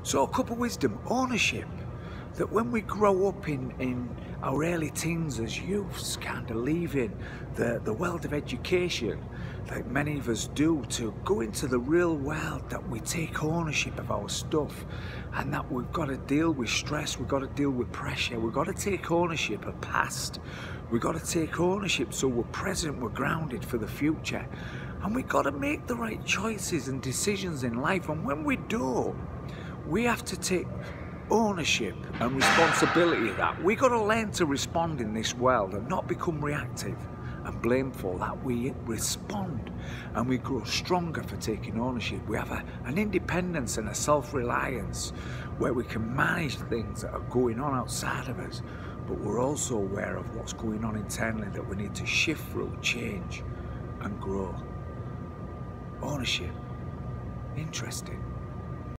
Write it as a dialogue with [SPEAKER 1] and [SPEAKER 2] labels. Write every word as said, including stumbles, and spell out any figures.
[SPEAKER 1] So a couple of wisdom, ownership. That when we grow up in, in our early teens as youths, kind of leaving the, the world of education, like many of us do, to go into the real world, that we take ownership of our stuff, and that we've got to deal with stress, we've got to deal with pressure, we've got to take ownership of past, we've got to take ownership so we're present, we're grounded for the future, and we've got to make the right choices and decisions in life. And when we don't, we have to take ownership and responsibility of that. We got to learn to respond in this world and not become reactive and blameful. That we respond and we grow stronger for taking ownership. We have a, an independence and a self-reliance where we can manage things that are going on outside of us, but we're also aware of what's going on internally that we need to shift through, change and grow. Ownership. Interesting.